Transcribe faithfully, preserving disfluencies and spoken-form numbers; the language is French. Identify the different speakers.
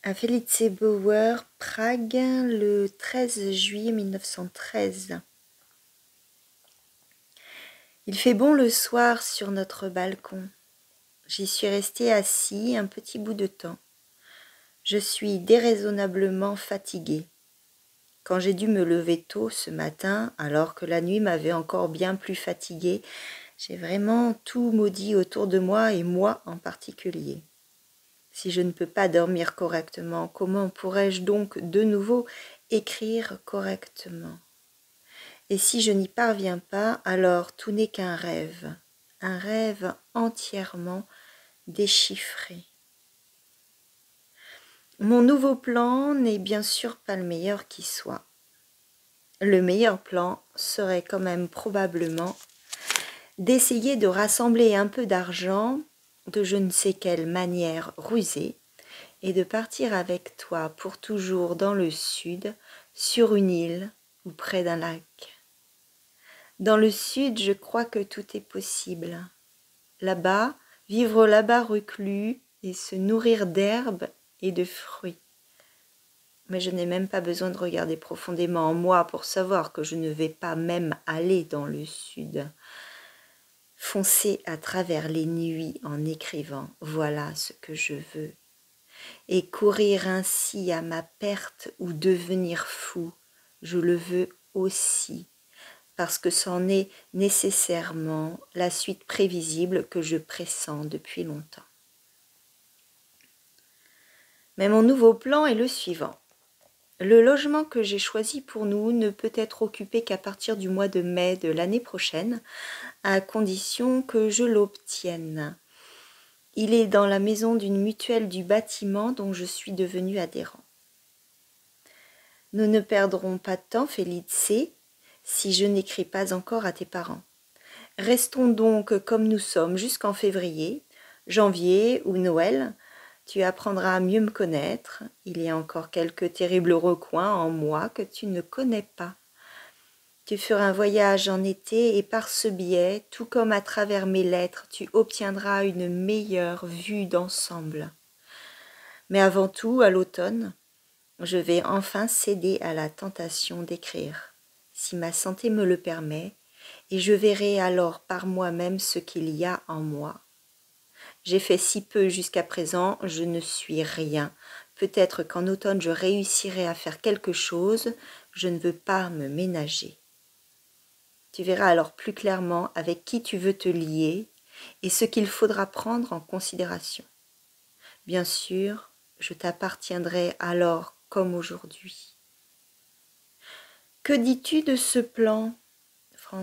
Speaker 1: À Felice Bauer, Prague, le treize juillet mille neuf cent treize. Il fait bon le soir sur notre balcon. J'y suis resté assis un petit bout de temps. Je suis déraisonnablement fatigué. Quand j'ai dû me lever tôt ce matin, alors que la nuit m'avait encore bien plus fatigué, j'ai vraiment tout maudit autour de moi et moi en particulier. Si je ne peux pas dormir correctement, comment pourrais-je donc de nouveau écrire correctement? Et si je n'y parviens pas, alors tout n'est qu'un rêve, un rêve entièrement déchiffré. Mon nouveau plan n'est bien sûr pas le meilleur qui soit. Le meilleur plan serait quand même probablement d'essayer de rassembler un peu d'argent de je ne sais quelle manière rusée et de partir avec toi pour toujours dans le sud, sur une île ou près d'un lac. Dans le sud, je crois que tout est possible. Là-bas, vivre là-bas reclus et se nourrir d'herbes et de fruits. Mais je n'ai même pas besoin de regarder profondément en moi pour savoir que je ne vais pas même aller dans le sud. Foncer à travers les nuits en écrivant, voilà ce que je veux. Et courir ainsi à ma perte ou devenir fou, je le veux aussi, parce que c'en est nécessairement la suite prévisible que je pressens depuis longtemps. Mais mon nouveau plan est le suivant. Le logement que j'ai choisi pour nous ne peut être occupé qu'à partir du mois de mai de l'année prochaine, à condition que je l'obtienne. Il est dans la maison d'une mutuelle du bâtiment dont je suis devenue adhérent. Nous ne perdrons pas de temps, Felice, si je n'écris pas encore à tes parents. Restons donc comme nous sommes jusqu'en février, janvier ou Noël. Tu apprendras à mieux me connaître. Il y a encore quelques terribles recoins en moi que tu ne connais pas. Tu feras un voyage en été et par ce biais, tout comme à travers mes lettres, tu obtiendras une meilleure vue d'ensemble. Mais avant tout, à l'automne, je vais enfin céder à la tentation d'écrire, si ma santé me le permet, et je verrai alors par moi-même ce qu'il y a en moi. J'ai fait si peu jusqu'à présent, je ne suis rien. Peut-être qu'en automne je réussirai à faire quelque chose, je ne veux pas me ménager. Tu verras alors plus clairement avec qui tu veux te lier et ce qu'il faudra prendre en considération. Bien sûr, je t'appartiendrai alors comme aujourd'hui. Que dis-tu de ce plan, Franz ?